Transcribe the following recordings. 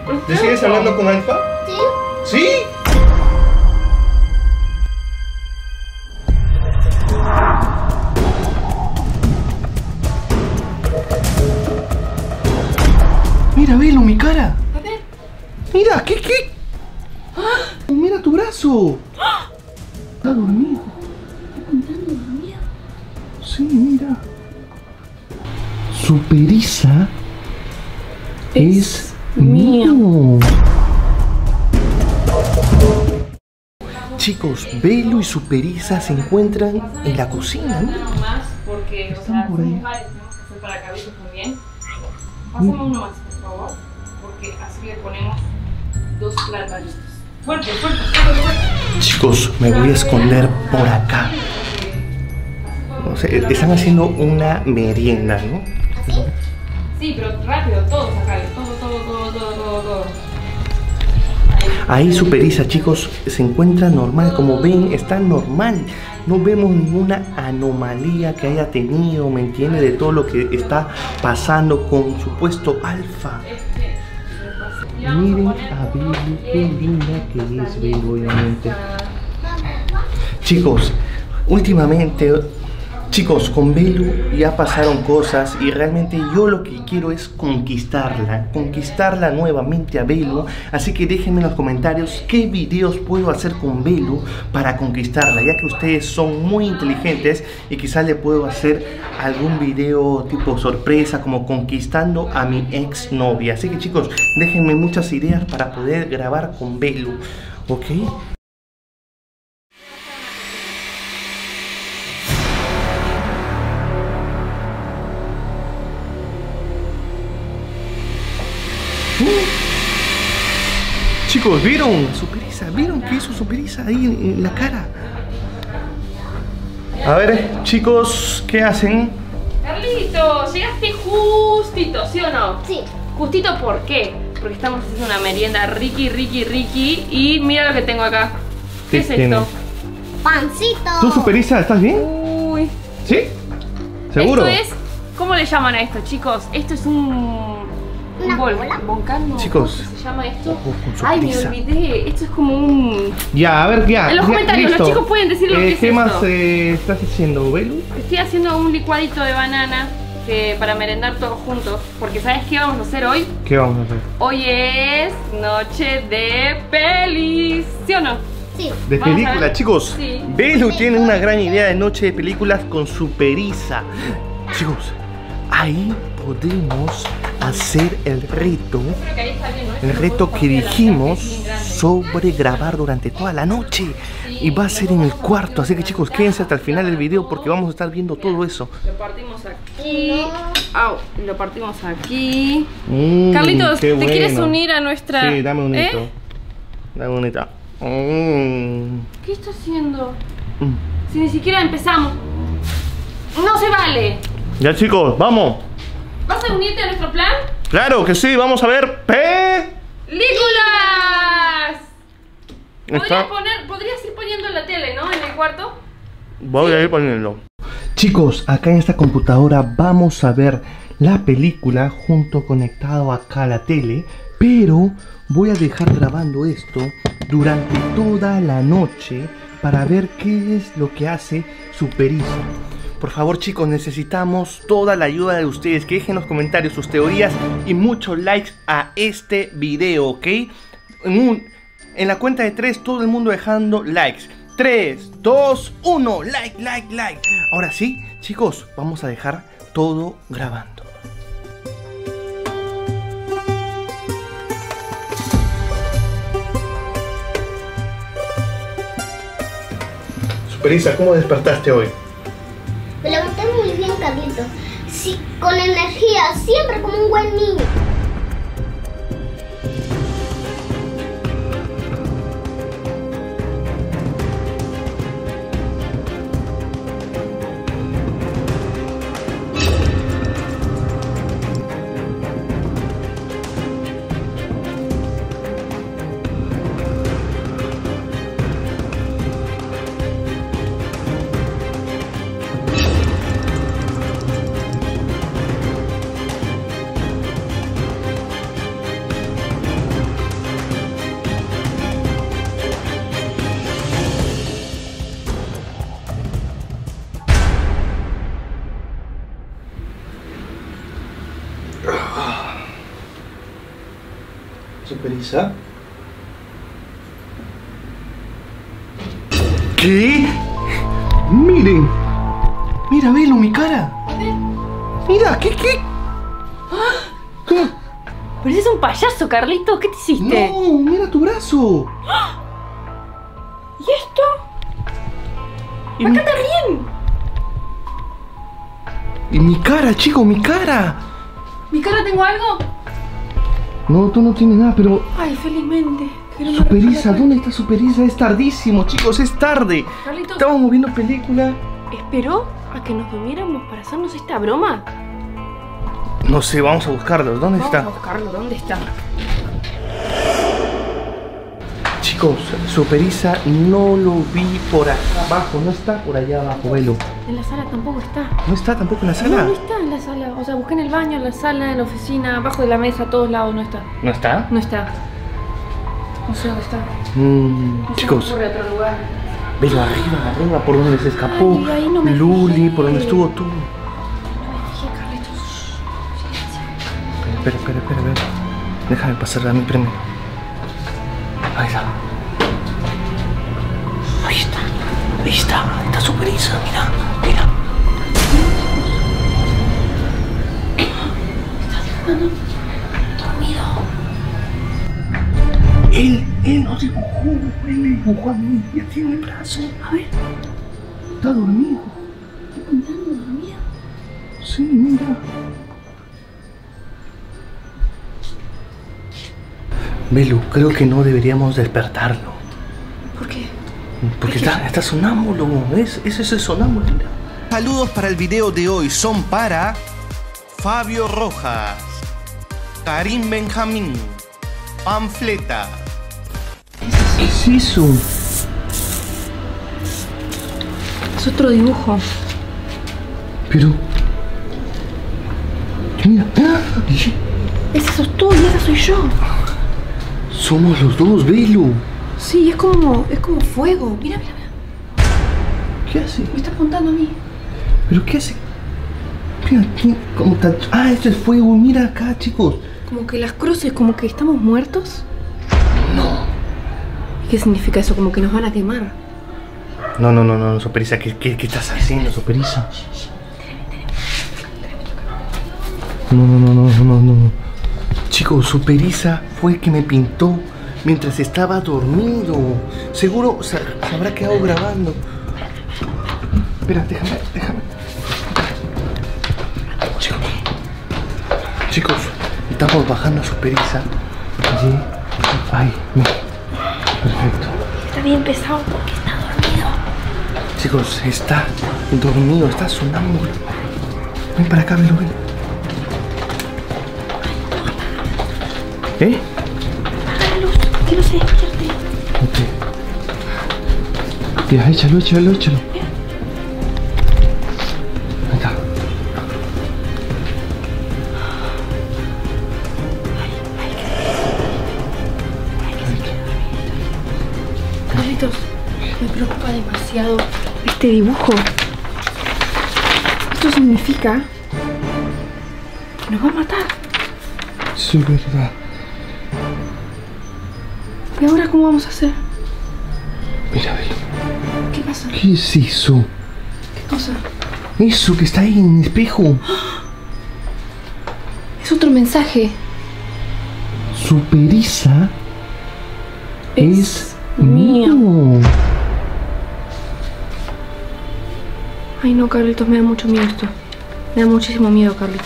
¿Ya sigues hablando con Alfa? Sí. ¿Sí? Mira, velo, mi cara. A ver. Mira, ¿qué? Mira tu brazo. Está dormido. Sí, mira. Superiza es mío. Chicos, Belu y Superiza se encuentran en la cocina, ¿no? Uno más porque, Están por ahí. tenemos que hacer para cabello también. Pásame uno más, por favor, porque así le ponemos 2 plátanitos. Fuerte. Chicos, me voy a esconder por acá. No sé, están haciendo una merienda, ¿no? Sí, pero rápido, todo sacarle, todo. Ahí Superiza, chicos, se encuentra normal. Como ven, está normal. No vemos ninguna anomalía que haya tenido, ¿me entiende? De todo lo que está pasando con supuesto Alfa. Miren a Belu, qué linda que es Belu, obviamente. Chicos, últimamente, chicos, con Belu ya pasaron cosas y realmente yo lo que quiero es conquistarla nuevamente a Belu. Así que déjenme en los comentarios qué videos puedo hacer con Belu para conquistarla, ya que ustedes son muy inteligentes y quizás le puedo hacer algún video tipo sorpresa, como conquistando a mi ex novia. Así que chicos, déjenme muchas ideas para poder grabar con Belu, ¿ok? Chicos, ¿vieron? Superiza, ¿vieron qué hizo Superiza ahí en la cara? A ver, chicos, ¿qué hacen? Carlitos, llegaste justito, ¿sí o no? Sí. Justito, ¿por qué? Porque estamos haciendo una merienda ricky. Y mira lo que tengo acá. ¿Qué es tiene? esto? Pancito. ¿Tú, Superiza, estás bien? Uy. ¿Sí? ¿Seguro? Esto es, ¿cómo le llaman a esto, chicos? Esto es un volcán, ¿no? Chicos. ¿Cómo se llama esto? Ojo con Ay, me Superiza. olvidé. Esto es como un... Ya, a ver, ya. En los comentarios, listo. los chicos pueden decir lo que es ¿Qué esto. más estás haciendo, Belu? Estoy haciendo un licuadito de banana para merendar todos juntos. Porque ¿sabes qué vamos a hacer hoy? ¿Qué vamos a hacer? Hoy es noche de pelis, ¿sí o no? Sí. De Vamos a película, ver. chicos. Sí. Belu tiene una gran idea de noche de películas con Superiza. Chicos, ahí podemos hacer el reto. Creo que ahí está bien, ¿no? El reto que dijimos sobre grabar durante toda la noche. Y va a ser en el cuarto. Así que chicos, quédense hasta el final del video porque vamos a estar viendo todo eso. Lo partimos aquí. Au, lo partimos aquí. Mm, Carlitos, qué ¿te quieres bueno. unir a nuestra...? Sí, dame un hito. ¿Eh? Dame un hito. Mm. ¿Qué está haciendo? Mm. Si ni siquiera empezamos. ¡No se vale! Ya chicos, vamos. ¿Vas a unirte a nuestro plan? Claro que sí, vamos a ver ¡Películas! Podrías ir poniendo la tele, ¿no? En el cuarto. Voy a ir poniendo. Chicos, acá en esta computadora vamos a ver la película junto conectado acá a la tele, pero voy a dejar grabando esto durante toda la noche para ver qué es lo que hace Superiza. Por favor chicos, necesitamos toda la ayuda de ustedes, que dejen en los comentarios sus teorías y muchos likes a este video, ¿ok? En la cuenta de 3, todo el mundo dejando likes. 3, 2, 1, like. Ahora sí, chicos, vamos a dejar todo grabando. Superiza, ¿cómo despertaste hoy? Me levanté muy bien, Carlitos. Sí, con energía, siempre como un buen niño. Superisa. ¿Qué? Miren. Mira, velo, mi cara. A ver. Mira, ¿qué? ¿Cómo? Pero es un payaso, Carlitos. ¿Qué te hiciste? No, mira tu brazo. ¿Y esto? Y Acá también. Y mi cara, chico, mi cara. ¿Mi cara tengo algo? No, tú no tienes nada, pero... Ay, felizmente. Que no me Superisa, rompa la ¿dónde está Superisa? Es tardísimo, chicos, es tarde. Carlitos. Estábamos viendo película. ¿Esperó a que nos durmiéramos para hacernos esta broma? No sé, vamos a buscarlo. ¿Dónde Vamos está? a buscarlo. ¿Dónde está? Chicos, Superisa no lo vi por acá abajo. No está por allá abajo, velo. En la sala tampoco está. ¿No está tampoco en la No, sala? no está en la sala. O sea, busqué en el baño, en la sala, en la oficina, abajo de la mesa, a todos lados. No está. ¿No está? No está. No sé dónde está. No se Chicos, me ocurre otro lugar. velo arriba, por donde se escapó Ay, ahí no me Luli, fijé. por donde estuvo tú. No me fijé, Carlitos. Espera. Déjame pasar a mi premio. Ahí está. Ahí está Superisa, mira. Dormido. Él nos dibujó, él me dibujó a mí, ya tiene el brazo. A ver. Está dormido. ¿Está pintando dormido? Sí, mira. Belu, creo que no deberíamos despertarlo. ¿Por qué? Porque está sonámbulo, ¿ves? Ese es el sonámbulo. Mira. Saludos para el video de hoy son para Fabio Rojas, Karim Benjamín, Panfleta. ¿Qué es eso? Es otro dibujo. Pero... Mira. Ese sos tú y esa soy yo. Somos los dos, Belu. Sí, es como fuego. Mira. ¿Qué hace? Me está apuntando a mí. ¿Pero qué hace? Mira, ¿cómo está? Ah, esto es fuego. Mira acá, chicos. Como que las cruces, como que estamos muertos. No. ¿Qué significa eso? Como que nos van a quemar. No, Superisa. ¿Qué estás haciendo, Superisa? No. Chicos, Superisa fue el que me pintó mientras estaba dormido. Seguro se habrá quedado grabando. Espera, déjame. Chicos, estamos bajando a Superisa. Allí. Ay, mira. Perfecto. Está bien pesado porque está dormido. Chicos, está dormido, está sonámbulo. Ven para acá, ven. ¿Eh? Apaga la luz, que no se despierte. Ok. Ya, échalo. Ahí está. Carlitos, me preocupa demasiado este dibujo. Esto significa que nos va a matar. Sí, verdad. ¿Y ahora cómo vamos a hacer? Mira, ve. ¿Qué pasa? ¿Qué es eso? ¿Qué cosa? Eso que está ahí en el espejo. Es otro mensaje. Superisa es mío. Ay no, Carlitos, me da mucho miedo esto. Me da muchísimo miedo, Carlitos.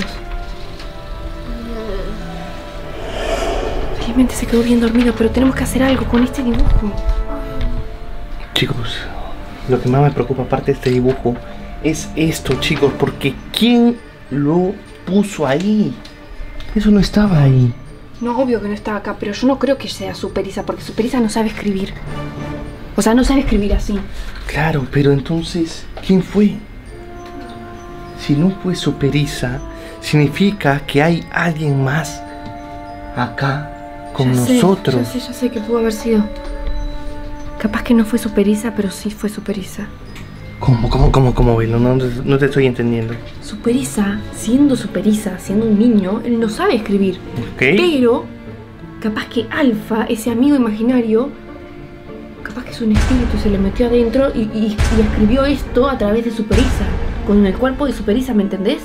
Felizmente se quedó bien dormido, pero tenemos que hacer algo con este dibujo. Chicos, lo que más me preocupa aparte de este dibujo es esto, chicos, porque ¿quién lo puso ahí? Eso no estaba ahí. No, obvio que no estaba acá, pero yo no creo que sea Superisa, porque Superisa no sabe escribir. O sea, no sabe escribir así. Claro, pero entonces, ¿quién fue? Si no fue Superisa, significa que hay alguien más acá con nosotros. Ya sé que pudo haber sido. Capaz que no fue Superisa, pero sí fue Superisa. ¿Cómo, Belu? No te estoy entendiendo. Superisa, siendo un niño, él no sabe escribir. ¿Ok? Pero capaz que Alfa, ese amigo imaginario, capaz que es un espíritu, se le metió adentro y escribió esto a través de Super-Isa, con el cuerpo de Super-Isa, ¿me entendés?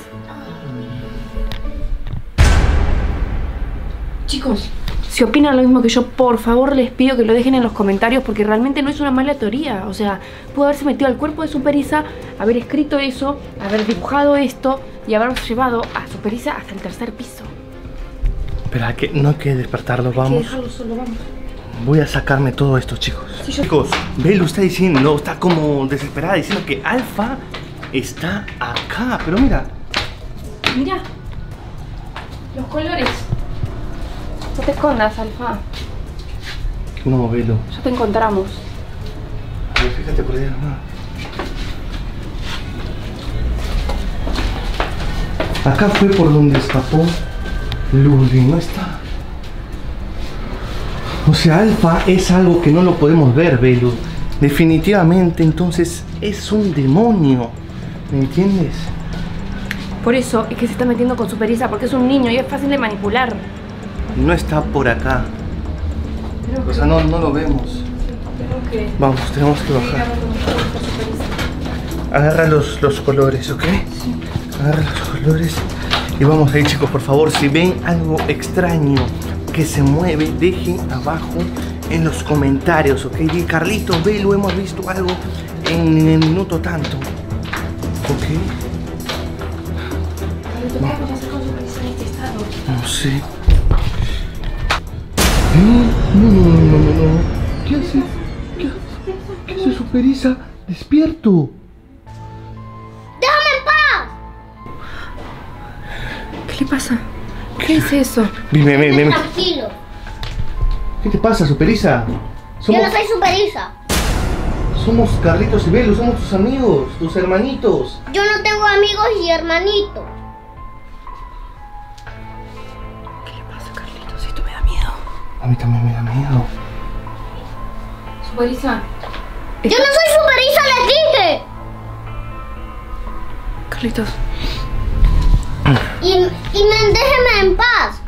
Chicos, si opinan lo mismo que yo, por favor les pido que lo dejen en los comentarios, porque realmente no es una mala teoría. O sea, pudo haberse metido al cuerpo de Super-Isa, haber escrito eso, haber dibujado esto y habernos llevado a Super-Isa hasta el 3er piso. Pero no hay que despertarlo, vamos. Hay que dejarlo solo, vamos. Voy a sacarme todo esto, chicos. Sí, yo... Chicos, Belu está diciendo, está como desesperada, diciendo que Alfa está acá. Pero mira. Mira. Los colores. No te escondas, Alfa. No, Belu. Ya te encontramos. A ver, fíjate por ahí. Acá fue por donde escapó Luli, no está. O sea, Alfa es algo que no lo podemos ver, Belu. Definitivamente, entonces, es un demonio. ¿Me entiendes? Por eso es que se está metiendo con Super-Isa, porque es un niño y es fácil de manipular. No está por acá. Pero O sea, no lo vemos. Vamos, tenemos que bajar. Agarra los colores, ¿ok? Sí. Agarra los colores. Y vamos ahí, chicos, por favor. Si ven algo extraño que se mueve, dejen abajo en los comentarios, ¿ok? Y Carlitos, Belu, hemos visto algo en el minuto tanto. ¿Ok? ¿Cómo vas a hacer con Super-Isa en este estado? No sé. No. ¿Qué hace? ¿Qué hace Super-Isa? ¡Despierto! ¡Déjame en paz! ¿Qué le pasa? ¿Qué es eso? Ven. Tranquilo. ¿Qué te pasa, Super-Isa? Yo no soy Super-Isa. Somos Carlitos y Belu, somos tus amigos, tus hermanitos. Yo no tengo amigos y hermanitos. ¿Qué le pasa, Carlitos? Esto me da miedo. A mí también me da miedo. Super-Isa. Yo no soy Super-Isa, les dije. Carlitos. Y déjeme en paz.